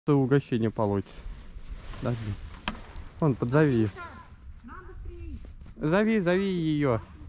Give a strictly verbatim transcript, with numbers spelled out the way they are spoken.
то угощение получится. Подожди. Вон, подзови. Зови, зови ее.